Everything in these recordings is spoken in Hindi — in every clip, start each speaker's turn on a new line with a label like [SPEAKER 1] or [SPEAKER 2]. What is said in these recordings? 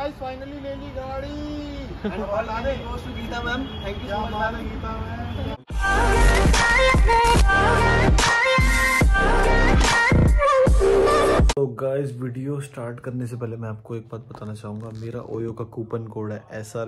[SPEAKER 1] गाइस फाइनली ले ली गाड़ी।
[SPEAKER 2] Geeta ma'am, thank you so much Geeta ma'am.
[SPEAKER 3] तो गाइस वीडियो स्टार्ट करने से पहले मैं आपको एक बात बताना चाहूँगा। मेरा ओयो का कूपन कोड है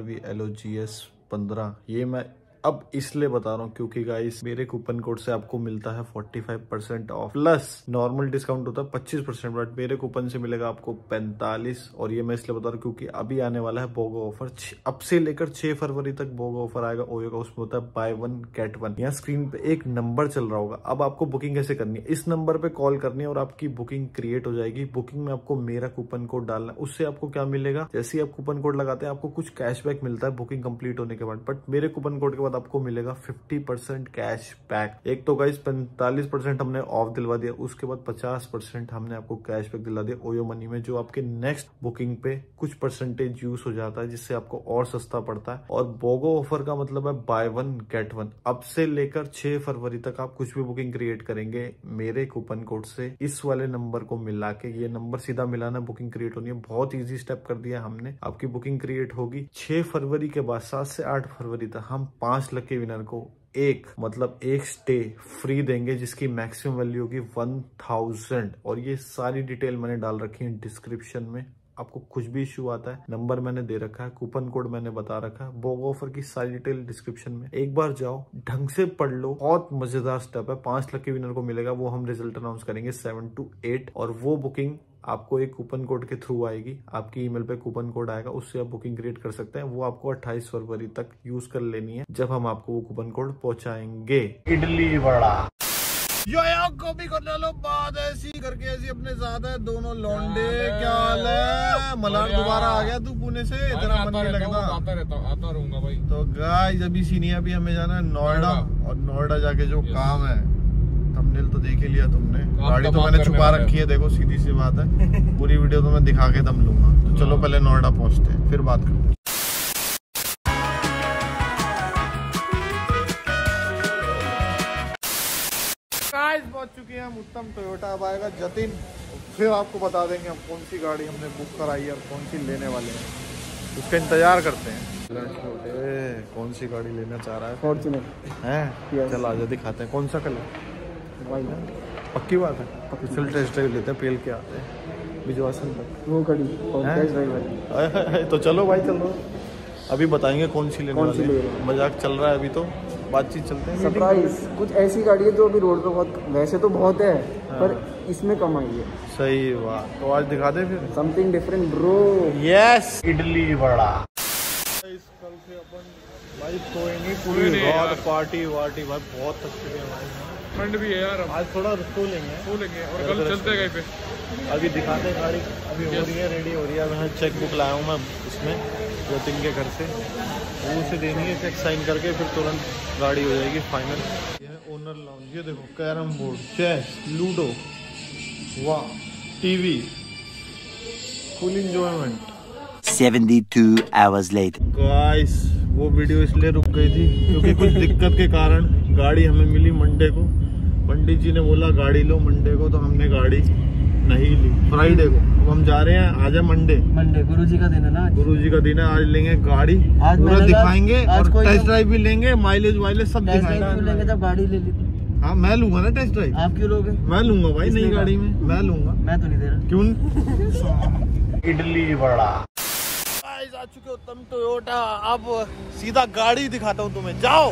[SPEAKER 3] SRVLOGS15। ये मैं अब इसलिए बता रहा हूँ क्योंकि गाइस मेरे कूपन कोड से आपको मिलता है 45% ऑफ, प्लस नॉर्मल डिस्काउंट होता है 25%, बट मेरे कूपन से मिलेगा आपको 45। और ये मैं इसलिए बता रहा हूँ क्योंकि अभी आने वाला है बोगो ऑफर। अब से लेकर 6 फरवरी तक बोगो ऑफर आएगा ओयो का। उसमें होता है बाय 1 गेट 1। यहाँ स्क्रीन पे एक नंबर चल रहा होगा। अब आपको बुकिंग कैसे करनी है, इस नंबर पे कॉल करनी है और आपकी बुकिंग क्रिएट हो जाएगी। बुकिंग में आपको मेरा कूपन कोड डालना है। उससे आपको क्या मिलेगा, जैसे ही आप कूपन कोड लगाते हैं आपको कुछ कैशबैक मिलता है बुकिंग कंप्लीट होने के बाद। बट मेरे कूपन कोड के बाद आपको मिलेगा 50% कैश बैक। एक तो गाइस 45% हमने ऑफ दिलवा दिया, उसके बाद 50% हमने आपको कैश बैक दिला दिया ओयो मनी में, जो आपके नेक्स्ट बुकिंग पे कुछ परसेंटेज यूज हो जाता है, जिससे आपको और सस्ता पड़ता है। और बोगो ऑफर का मतलब है बाय 1 गेट 1। अब से लेकर 6 फरवरी तक आप कुछ भी बुकिंग क्रिएट करेंगे मेरे कूपन कोड से, इस वाले नंबर को मिला के, ये नंबर सीधा मिलाना, बुकिंग क्रिएट होनी है। बहुत ईजी स्टेप कर दिया हमने। आपकी बुकिंग क्रिएट होगी 6 फरवरी के बाद 7 से 8 फरवरी तक हम 5 लकी विनर को एक स्टे फ्री देंगे, जिसकी मैक्सिमम वैल्यू होगी 1000। और ये सारी डिटेल मैंने डाल रखी है डिस्क्रिप्शन में। आपको कुछ भी इश्यू आता है, नंबर मैंने दे रखा है, कूपन कोड मैंने बता रखा है, बोगो ऑफर की सारी डिटेल डिस्क्रिप्शन में। एक बार जाओ, ढंग से पढ़ लो। बहुत मजेदार स्टेप है। 5 लकी विनर को मिलेगा, वो हम रिजल्ट अनाउंस करेंगे 7 to 8। और वो बुकिंग आपको एक कूपन कोड के थ्रू आएगी। आपकी ईमेल पे कूपन कोड आएगा, उससे आप बुकिंग क्रिएट कर सकते हैं। वो आपको 28 फरवरी तक यूज कर लेनी है, जब हम आपको वो कूपन कोड पहुंचाएंगे। इडली वड़ा
[SPEAKER 1] यो कॉपी कर लो, बात ऐसी करके ऐसी अपने साथ है दोनों लौंडे। क्या हाल है मलार, दोबारा आ गया तू पुणे से? इतना मन नहीं लगता।
[SPEAKER 4] आता रहूंगा भाई।
[SPEAKER 1] तो गाइस अभी सीनियर, अभी हमें जाना है नोएडा, और नोएडा जाके जो काम है, थंबनेल तो देख ही लिया तुमने। गाड़ी तो मैंने छुपा रखी है, देखो सीधी सी बात है। पूरी वीडियो तो मैं दिखा के दम लूंगा। तो चलो पहले नोएडा पहुंचते हैं, फिर बात करते हैं। गाइस पहुंच चुके हैं हम उत्तम टोयोटा। अब आएगा जतिन, फिर आपको बता देंगे हम कौन सी गाड़ी हमने बुक कराई है और कौन सी लेने वाले हैं। उसका इंतजार करते हैं। कौन सी गाड़ी लेना चाह रहा है? फॉर्च्यूनर है। चल आजा दिखाते हैं। कौन सा कलर? पक्की बात है, चल टेस्ट ड्राइव लेते हैं, पेल के आते हैं बिजवासन तक। वो गाड़ी तो चलो भाई, चलो अभी बताएंगे कौन सी लेने वाले। मजाक चल रहा है अभी, तो बातचीत चलते हैं।
[SPEAKER 2] सरप्राइज कुछ ऐसी गाड़ी है जो अभी रोड पे बहुत, वैसे तो बहुत है पर इसमें कम आई है।
[SPEAKER 1] सही बात, तो आज दिखा दे फिर
[SPEAKER 2] something different bro.
[SPEAKER 1] Yes, idli vada. कल से अपन भाई सोएंगे पूरी रात, पार्टी वार्टी भाई, बहुत थक चुके हैं भाई।
[SPEAKER 4] ठंड भी है यार,
[SPEAKER 1] आज थोड़ा सो लेंगे
[SPEAKER 4] और कल चलते हैं कहीं पे।
[SPEAKER 1] अभी दिखाते हैं गाड़ी, अभी हो रही है, रेडी हो रही है। मैं चेक बुक लाया हूँ मैं इसमें जतिन के घर से, वो उसे देनी है, चेक साइन करके फिर तुरंत गाड़ी हो जाएगी फाइनल। ये है ओनर लाउंज, ये देखो कैरम बोर्ड, चेस, लूडो, वाह, TV, full enjoyment.
[SPEAKER 5] 72 hours later.
[SPEAKER 1] Guys वो वीडियो इसलिए रुक गई थी क्योंकि कुछ दिक्कत के कारण गाड़ी हमें मिली मंडे को। पंडित जी ने बोला गाड़ी लो मंडे को, तो हमने गाड़ी नहीं ली फ्राइडे को। अब हम जा रहे हैं, आज है मंडे
[SPEAKER 2] गुरुजी का दिन है ना।
[SPEAKER 1] गुरुजी का दिन है, आज लेंगे गाड़ी, आज पूरा दिखाएंगे और टेस्ट ड्राइव भी लेंगे, माइलेज वाइलेज सब दिखाएंगे।
[SPEAKER 2] जब गाड़ी ले ली तो
[SPEAKER 1] हाँ मैं लूंगा ना टेस्ट ड्राइव।
[SPEAKER 2] आप क्यों लोगे?
[SPEAKER 1] मैं लूंगा भाई, नई गाड़ी में मैं लूंगा।
[SPEAKER 2] मैं तो नहीं दे रहा।
[SPEAKER 1] क्यों? इडली वड़ा। आ चुके उत्तम टोयोटा, अब सीधा गाड़ी दिखाता हूँ तुम्हें, जाओ।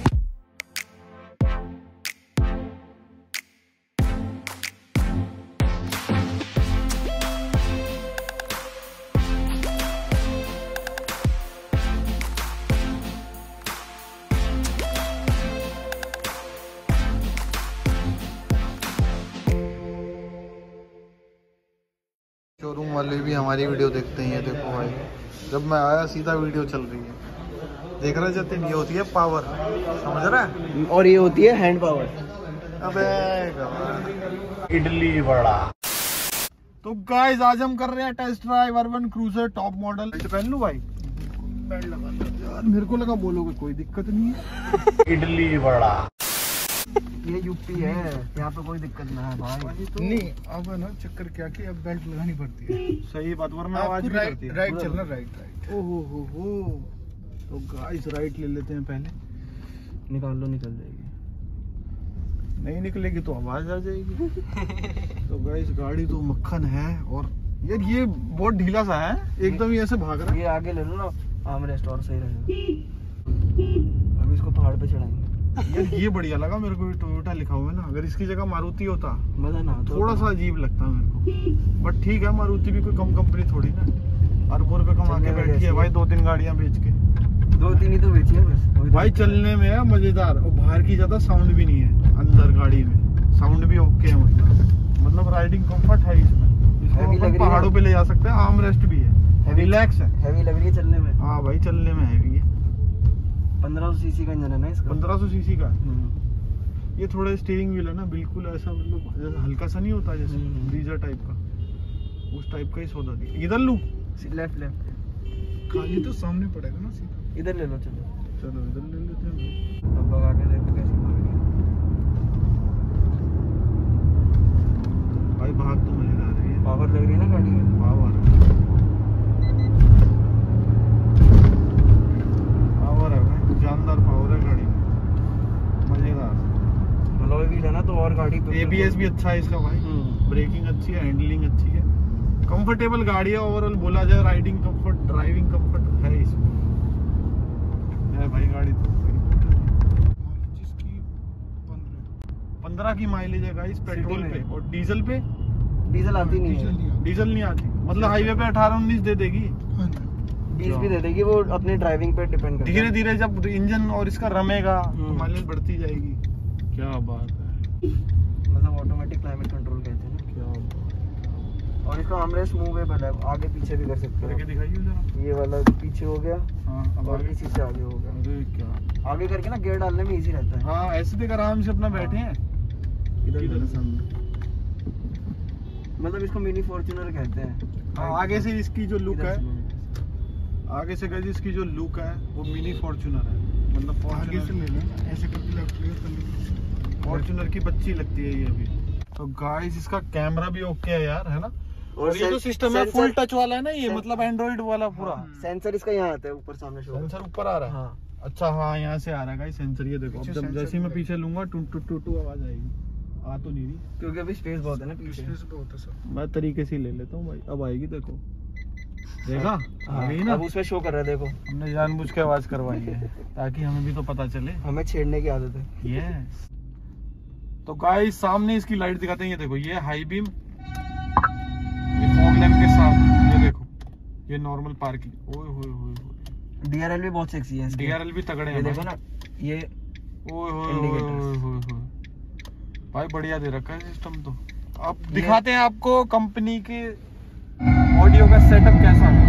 [SPEAKER 1] शोरूम वाले भी हमारी वीडियो देखते हैं। देखो भाई, जब मैं आया सीधा वीडियो चल रही है। देख रहे जतिन, ये होती है पावर, समझ रहा है?
[SPEAKER 2] और ये होती है हैंड पावर।
[SPEAKER 1] अबे इडली वड़ा। तो गाइस आज हम कर रहे हैं test drive urban cruiser top model. पहन लूं भाई? बेल्ट लगा यार, मेरे को लगा बोलोगे कोई दिक्कत नहीं है। इडली वड़ा।
[SPEAKER 2] ये यूपी है, यहाँ पे कोई दिक्कत ना है भाई।
[SPEAKER 1] नहीं अब है ना चक्कर क्या कि अब बेल्ट लगानी पड़ती है।
[SPEAKER 3] सही बात, वरना आवाज भी करती है।
[SPEAKER 1] राइट चलना, राइट।
[SPEAKER 3] ओहो हो। तो गाइस राइट ले लेते हैं पहले।
[SPEAKER 2] निकाल लो, निकल जाएगी।
[SPEAKER 3] नहीं निकलेगी तो आवाज आ जाएगी। तो गाइस गाड़ी तो मक्खन है। और यार ये बहुत ढीला सा है, एकदम ही ऐसे भाग रहा है।
[SPEAKER 2] ये आगे ले लो ना, आम रेस्टोरेंट सही रहेगा। अभी इसको पहाड़ पे चढ़ाएंगे।
[SPEAKER 3] यार ये बढ़िया लगा मेरे को, टोयोटा लिखा हुआ है ना। अगर इसकी जगह मारुति होता
[SPEAKER 2] मजा ना आता।
[SPEAKER 3] थोड़ा सा अजीब लगता है मेरे को, बट ठीक है, मारुति भी कोई कम कंपनी थोड़ी ना। अरबों रुपए कमा के बैठी है भाई, 2-3 गाड़ियां बेच के।
[SPEAKER 2] 2-3 ही तो बेची है बस
[SPEAKER 3] भाई। चलने में है मजेदार, और बाहर की ज्यादा साउंड भी नहीं है। अंदर गाड़ी में साउंड भी ओके है, मतलब राइडिंग कंफर्ट है इसमें। इसको पहाड़ों पे ले जा सकते हैं, आर्म रेस्ट भी है, रिलैक्स है।
[SPEAKER 2] हैवी लग रही है चलने में।
[SPEAKER 3] हाँ भाई चलने में हैवी है।
[SPEAKER 2] 1500 सीसी का इंजन है ना इसका।
[SPEAKER 3] 1500 सीसी का। ये थोड़ा स्टीयरिंग व्हील है ना, बिल्कुल ऐसा मतलब हल्का सा नहीं होता जैसे ब्रीजर टाइप का, उस टाइप का ही सौदा दिया। इधर लूं?
[SPEAKER 2] लेफ्ट
[SPEAKER 1] खाली तो सामने पड़ेगा ना सीधा।
[SPEAKER 2] इधर ले लो। चलो
[SPEAKER 3] इधर ले लेते हैं।
[SPEAKER 2] अब भगा के देखो कैसी भाग रही है
[SPEAKER 3] भाई। भाग तो मजेदार रही है,
[SPEAKER 2] पावर लग रही है ना गाड़ी में।
[SPEAKER 3] पावर है भाई, जानदार पावर है गाड़ी में, मजेदार।
[SPEAKER 2] अलॉय व्हील है ना, तो और गाड़ी
[SPEAKER 3] ABS भी अच्छा है इसका भाई, ब्रेकिंग अच्छी है, हैंडलिंग अच्छी है, कंफर्टेबल गाड़ी है। ओवरऑल बोला जाए राइडिंग कंफर्ट, ड्राइविंग कंफर्ट है इसमें, है भाई गाड़ी तो। 15 की माइलेज है गाइस पेट्रोल पे, और डीजल पे
[SPEAKER 2] डीजल आती नहीं है।
[SPEAKER 3] डीजल नहीं आती, मतलब हाईवे पे 18-19 दे देगी,
[SPEAKER 2] 20 भी दे देगी, वो अपने ड्राइविंग पे डिपेंड करता है।
[SPEAKER 3] धीरे धीरे जब इंजन और इसका रमेगा तो माइलेज बढ़ती जाएगी। क्या बात है,
[SPEAKER 2] मतलब ऑटोमेटिक क्लाइमेट कंट्रोल कहते हैं ना।
[SPEAKER 3] क्या बात।
[SPEAKER 2] और इसका आर्मरेस्ट मूवेबल है, आगे पीछे भी कर सकते
[SPEAKER 3] करके
[SPEAKER 2] हो।
[SPEAKER 3] दिखाइए जरा।
[SPEAKER 2] ये वाला पीछे हो गया,
[SPEAKER 3] हाँ अब
[SPEAKER 2] और
[SPEAKER 3] आगे।
[SPEAKER 2] इसी से आगे हो गया।
[SPEAKER 3] अरे क्या,
[SPEAKER 2] आगे करके ना गियर डालने में इजी रहता है।
[SPEAKER 3] हाँ ऐसे देख आराम से अपना बैठे हैं।
[SPEAKER 2] इधर
[SPEAKER 3] इधर
[SPEAKER 2] सामने, मतलब इसको मिनी फॉर्च्यूनर कहते हैं।
[SPEAKER 3] हाँ, आगे से इसकी जो लुक
[SPEAKER 2] इधर
[SPEAKER 3] है,
[SPEAKER 2] से
[SPEAKER 3] आगे से गाइस इसकी जो लुक है वो मिनी फॉर्च्यूनर है, मतलब
[SPEAKER 1] आगे से ले लेना, ऐसे करके लेफ्ट ले।
[SPEAKER 3] फॉर्च्यूनर की बच्ची लगती है ये अभी। तो गाइस इसका कैमरा भी ओके है यार, है ना। और ये जो सिस्टम है फुल टच वाला है ना, ये मतलब एंड्रॉइड वाला पूरा।
[SPEAKER 2] सेंसर इसका यहाँ आता है ऊपर सामने शो।
[SPEAKER 3] सेंसर ऊपर आ रहा है।
[SPEAKER 2] हाँ,
[SPEAKER 3] अच्छा हाँ यहाँ से आ रहा है गाइस सेंसर, ये देखो। अब
[SPEAKER 1] पीछे
[SPEAKER 3] जब
[SPEAKER 1] सेंसर
[SPEAKER 3] जैसे ही मैं
[SPEAKER 1] भी
[SPEAKER 3] पीछे लूंगा टू टू टू टू आवाज आएगी। आ तो नहीं रही,
[SPEAKER 2] क्योंकि अभी स्पेस बहुत है ना पीछे।
[SPEAKER 1] बहुत है सब।
[SPEAKER 3] मैं तरीके से ही ले लेता हूँ भाई। अब आएगी, देखो देखा आ गई ना।
[SPEAKER 2] अब उसमें शो कर रहा है, देखो।
[SPEAKER 3] हमने जानबूझ के आवाज करवाई है ताकि हमें भी तो पता चले।
[SPEAKER 2] हमें छेड़ने की आदत है।
[SPEAKER 3] यस। तो गाइस सामने इसकी लाइट दिखाते हैं, ये देखो, ये हाई बीम, ये फॉग लैंप के साथ, ये देखो, ये नॉर्मल पार्किंग। ओए होए होए,
[SPEAKER 2] DRL भी बहुत सेक्सी है इसके।
[SPEAKER 3] DRL भी तगड़े हैं।
[SPEAKER 2] ये देखो ना, ये
[SPEAKER 3] ओए होए
[SPEAKER 2] Indicators।
[SPEAKER 3] होए होए भाई, बढ़िया दे रखा है सिस्टम तो। अब दिखाते हैं आपको कंपनी के ऑडियो का सेटअप कैसा है।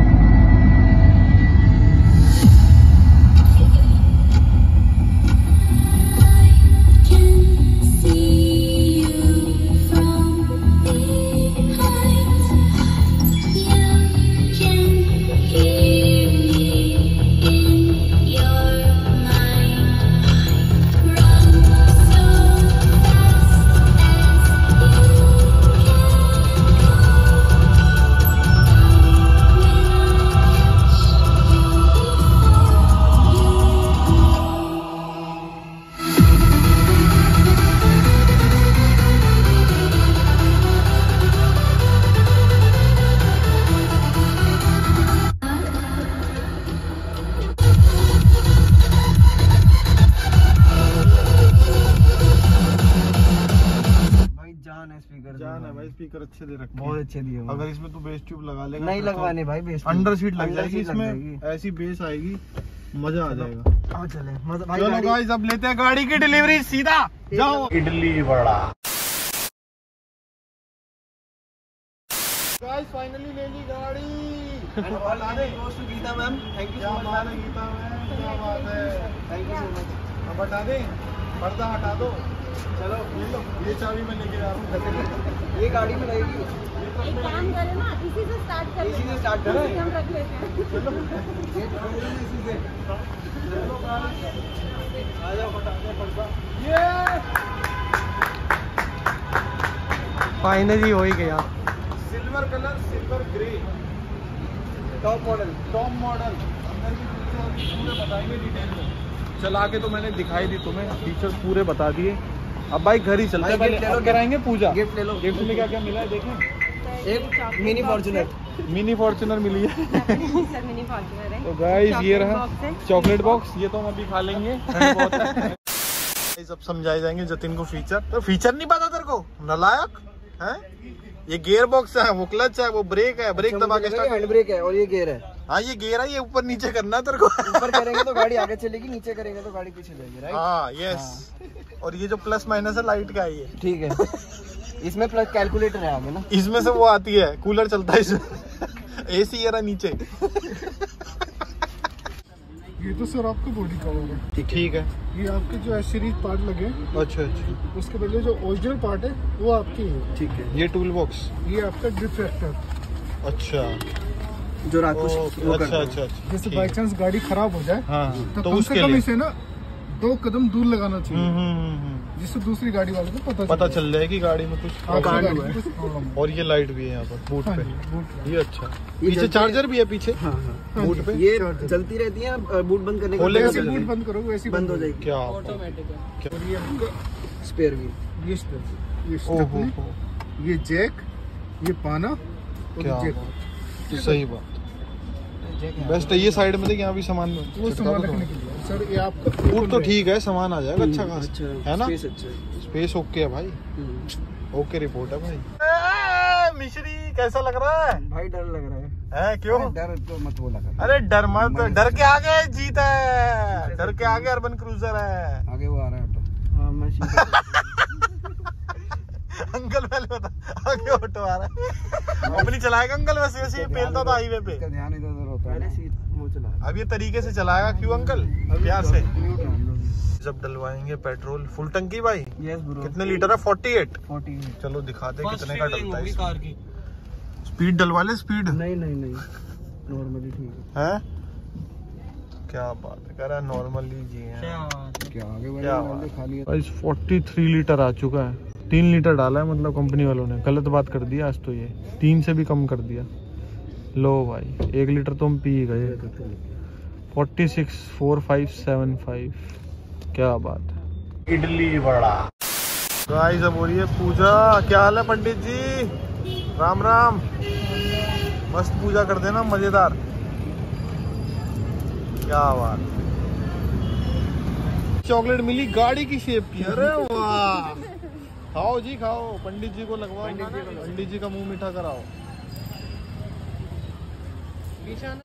[SPEAKER 3] जान है भाई, स्पीकर अच्छे दे रखे हैं,
[SPEAKER 2] बहुत अच्छे दिए।
[SPEAKER 3] अगर इसमें तू बेस ट्यूब लगा लेगा
[SPEAKER 2] नहीं लगवाने भाई बेस।
[SPEAKER 3] अंडर सीट लग जाएगी इसमें, ऐसी बेस आएगी, मजा आ जाएगा।
[SPEAKER 2] हाँ चले, मतलब भाई
[SPEAKER 3] चलो गाइस अब लेते हैं गाड़ी की डिलीवरी, सीधा जाओ। इडली बड़ा गाइस फाइनली ले ली गाड़ी।
[SPEAKER 2] बता दे दोस्त गीता मैम, थैंक यू
[SPEAKER 3] क्या
[SPEAKER 2] सो
[SPEAKER 3] बात
[SPEAKER 2] मच।
[SPEAKER 3] है गीता मैम, क्या बात है,
[SPEAKER 2] थैंक यू सो मच।
[SPEAKER 3] अब हटा दें, पर्दा हटा दो।
[SPEAKER 2] चलो
[SPEAKER 3] ले लो, ये चाबी मैं लेके जा रहा हूँ।
[SPEAKER 2] ये गाड़ी में रहेगी,
[SPEAKER 6] एक काम करें ना, इसी से स्टार्ट कर
[SPEAKER 2] इसी से
[SPEAKER 6] लेते
[SPEAKER 2] स्टार्ट
[SPEAKER 6] हैं,
[SPEAKER 2] करें।
[SPEAKER 6] हम रख लेते हैं।
[SPEAKER 2] फाइनली हो ही गया।
[SPEAKER 1] Silver colour, silver grey,
[SPEAKER 2] top model.
[SPEAKER 1] अंदर की फीचर पूरे बताएंगे डिटेल में। चला के तो मैंने दिखाई दी तुम्हें, फीचर पूरे बता दिए। अब भाई घर ही चलते हैं,
[SPEAKER 2] भाई,
[SPEAKER 1] पहले
[SPEAKER 2] गिफ्ट ले लो,
[SPEAKER 1] कराएंगे पूजा।
[SPEAKER 2] गिफ्ट ले लो।
[SPEAKER 1] गिफ्ट में क्या क्या मिला है देखें।
[SPEAKER 2] एक मिनी फॉर्च्यूनर।
[SPEAKER 1] मिनी फॉर्च्यूनर मिली है।
[SPEAKER 6] सर मिनी फॉर्च्यूनर है।
[SPEAKER 1] तो गाइस ये रहा
[SPEAKER 6] बॉक्स है।
[SPEAKER 1] चॉकलेट बॉक्स, ये तो हम अभी खा लेंगे। ठंड बहुत है। सब समझाए जाएंगे जतिन को फीचर। तो फीचर नहीं पता तेरे को, नालायक है। ये गियर बॉक्स है, वो क्लच है, वो ब्रेक है, ब्रेक दबा के स्टार्ट।
[SPEAKER 2] हैंड ब्रेक है और ये गियर है।
[SPEAKER 1] हाँ ये गियर है, ये ऊपर नीचे करना है तेरे को।
[SPEAKER 2] ऊपर करेंगे तो गाड़ी आगे चलेगी, नीचे करेंगे तो गाड़ी पीछे जाएगी, राइट?
[SPEAKER 1] हाँ यस। और ये जो प्लस माइनस है लाइट का है ये।
[SPEAKER 2] ठीक है। इसमें प्लस कैलकुलेटर है आगे ना।
[SPEAKER 1] इसमें से वो आती है, कूलर चलता है इसमें। एसी ये रहा नीचे।
[SPEAKER 7] ये तो सर आपका बॉडी कवर है।
[SPEAKER 1] ठीक है।
[SPEAKER 7] ये आपके जो एसेसरीज पार्ट लगे
[SPEAKER 1] अच्छा अच्छा।
[SPEAKER 7] उसके बदले जो ओरिजिनल पार्ट है वो आपकी है।
[SPEAKER 1] ठीक है। ये टूल बॉक्स।
[SPEAKER 7] ये आपका डिफ्लेक्टर,
[SPEAKER 1] अच्छा
[SPEAKER 2] जो रात को वो
[SPEAKER 1] अच्छा
[SPEAKER 2] करता है।
[SPEAKER 1] अच्छा अच्छा।
[SPEAKER 7] जैसे
[SPEAKER 1] ठीक
[SPEAKER 7] बाई
[SPEAKER 1] है।
[SPEAKER 7] चांस गाड़ी खराब हो जाए
[SPEAKER 1] हाँ
[SPEAKER 7] तो
[SPEAKER 1] तो
[SPEAKER 7] कम
[SPEAKER 1] उसके
[SPEAKER 7] से कम
[SPEAKER 1] लिए
[SPEAKER 7] इसे ना 2 कदम दूर लगाना चाहिए,
[SPEAKER 1] हम्म।
[SPEAKER 7] जिससे दूसरी गाड़ी वाले को
[SPEAKER 1] पता चल जाए कि गाड़ी में कुछ
[SPEAKER 7] आपकी
[SPEAKER 1] प्रॉब्लम
[SPEAKER 7] गाड़ी
[SPEAKER 1] है।
[SPEAKER 7] में कुछ प्रॉब्लम है।
[SPEAKER 1] और ये लाइट भी है यहाँ पर बूट
[SPEAKER 7] हाँ
[SPEAKER 1] पे।
[SPEAKER 7] जी, बूट पे।
[SPEAKER 1] ये अच्छा।
[SPEAKER 2] ये
[SPEAKER 1] पीछे
[SPEAKER 2] जलती
[SPEAKER 1] चार्जर भी है पीछे
[SPEAKER 2] हाँ हाँ।
[SPEAKER 1] बूट पे।
[SPEAKER 2] ये चलती रहती है, बूट बंद करने का
[SPEAKER 1] खोलेगा
[SPEAKER 7] जैसे
[SPEAKER 1] जल्दी।
[SPEAKER 7] बूट बंद करो वैसे
[SPEAKER 2] बंद हो जाएगी।
[SPEAKER 1] क्या
[SPEAKER 2] ऑटोमेटिक है।
[SPEAKER 7] और ये आपका
[SPEAKER 2] स्पेयर व्हील।
[SPEAKER 7] ये स्टेप, ये
[SPEAKER 1] ओहो
[SPEAKER 7] स्टेप, ये जैक, ये पाना और
[SPEAKER 1] क्या
[SPEAKER 7] ये
[SPEAKER 1] बात। सही बात। बेस्ट है। ये साइड में देख, यहाँ भी सामान
[SPEAKER 7] वो
[SPEAKER 1] चिपका
[SPEAKER 7] सामान
[SPEAKER 1] दो
[SPEAKER 7] रखने
[SPEAKER 1] थोड़ा।
[SPEAKER 7] के लिए सर। ये आपका
[SPEAKER 1] बूट तो ठीक है, सामान आ जाएगा अच्छा खास,
[SPEAKER 2] अच्छा
[SPEAKER 1] है ना?
[SPEAKER 2] स्पेस अच्छा है।
[SPEAKER 1] स्पेस ओके है भाई, ओके रिपोर्ट है भाई। मिश्री कैसा लग रहा है?
[SPEAKER 2] भाई डर लग रहा है।
[SPEAKER 1] क्यों?
[SPEAKER 2] डर तो मत वो लगा।
[SPEAKER 1] अरे डर मत, डर के आगे जीत है, डर के आगे अर्बन क्रूजर है।
[SPEAKER 2] आगे वो आ रहा है ऑटो। हाँ मैं
[SPEAKER 1] अंकल पहले बता, आगे ऑटो आ रहा है। अपनी चलाएगा अंकल, वैसे वैसे पेलता था हाईवे पे।
[SPEAKER 2] इसका ध्यान इधर उधर होता है। अरे सीट वो चला।
[SPEAKER 1] अब ये तरीके से चलाएगा क्यों अंकल? प्यार से। जब डलवाएंगे पेट्रोल फुल टंकी भाई।
[SPEAKER 2] Yes bro.
[SPEAKER 1] कितने लीटर है? 48।
[SPEAKER 2] 40।
[SPEAKER 1] चलो दिखाते कितने का डलता है कार की। स्पीड डलवा ले, स्पीड।
[SPEAKER 2] नहीं नॉर्मली ठीक
[SPEAKER 1] है। क्या बात है, कह रहा है नॉर्मली जी है।
[SPEAKER 2] क्या आगे
[SPEAKER 1] क्या
[SPEAKER 2] वाले खाली
[SPEAKER 1] 43 लीटर आ चुका है। 3 लीटर डाला है, मतलब कंपनी वालों ने गलत बात कर दिया आज तो। ये 3 से भी कम कर दिया। लो भाई 1 लीटर तो हम पी गए। 46 4575। क्या बात है। इडली वड़ा। गाइस अब हो रही है पूजा। क्या हाल है पंडित जी? राम राम। मस्त पूजा कर देना, मजेदार। क्या बात। चॉकलेट मिली गाड़ी की शेप की। अरे वाह। खाओ जी खाओ, पंडित जी को लगवाओ, पंडित जी का मुंह मीठा कराओ।